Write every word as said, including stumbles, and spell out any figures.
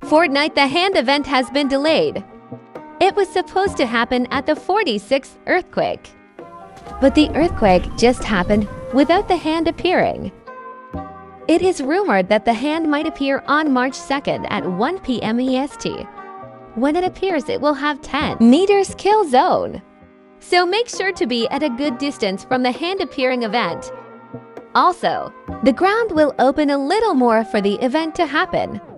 Fortnite The Hand event has been delayed. It was supposed to happen at the forty-sixth earthquake. But the earthquake just happened without the hand appearing. It is rumored that the hand might appear on March second at one p m E S T. When it appears, it will have ten meters kill zone. So make sure to be at a good distance from the hand appearing event. Also, the ground will open a little more for the event to happen.